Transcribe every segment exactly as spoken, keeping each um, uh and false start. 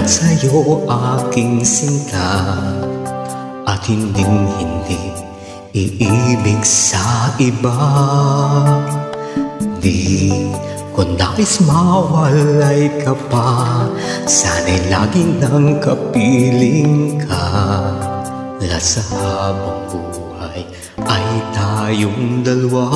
Para sa'yo aking sinta, at hinding hindi iibig sa iba. Di ko nais mawalay ka pa, sana'y laging nang kapiling ka. Lahat sa habang buhay ay tayong dalawa.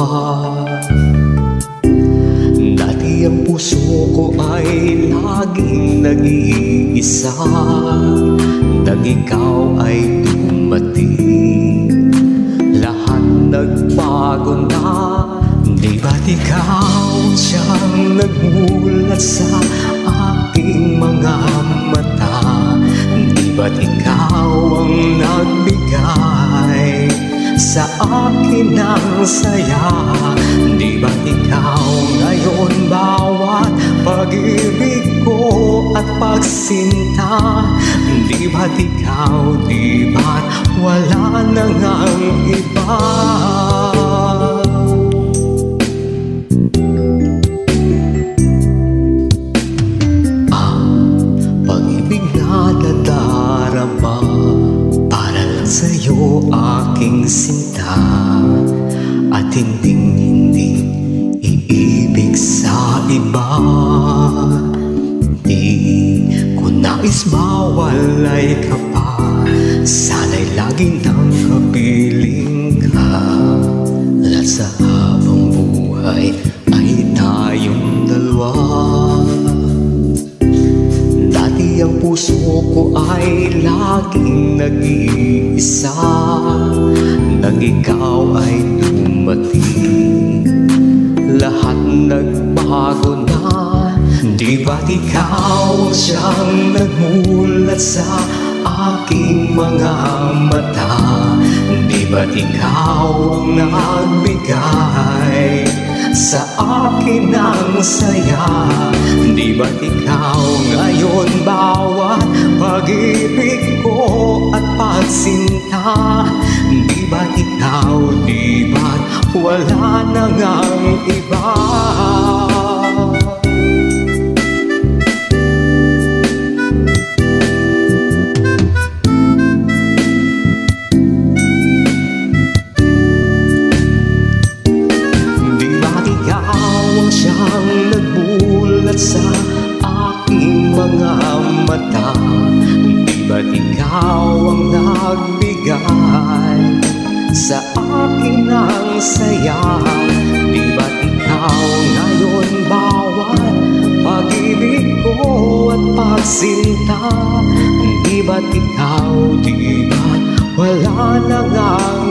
Dati ang puso ko ay laging nag-iisa, nang ikaw ay dumating, lahat nagbago na. Di ba't ikaw siyang nagmulat sa aking mga mata? Di ba't ikaw ang nagbigay sa akin ng saya? Di ba't ikaw ngayon bawat pag-ibig ko at pagsinta? Di ba't ikaw, di ba't wala na ngang iba? Sa'yo aking sinta, at hinding hindi iibig sa iba. Di ko nais mawalay ka pa, sana'y laging nang kapiling ka. Lahat sa habang buhay ay tayong dalawa. Dati ang puso ko ay laging nag-iisa, nang ikaw ay dumating, lahat nagbago na. Di ba't ikaw siyang nagmulat sa aking mga mata? Di ba't ikaw ang nagbigay sa akin ng saya? Di ba't ikaw ngayon bawat pag-ibig ko at pagsinta? Di ba't ikaw, di ba't wala na ngang iba? Siyang nagbulat sa aking mga mata? Di ba't ikaw ang nagbigay sa akin ng saya? Di ba't ikaw ngayon bawat pag-ibig ko at pagsinta? Di ba't ikaw, di ba't wala na ngang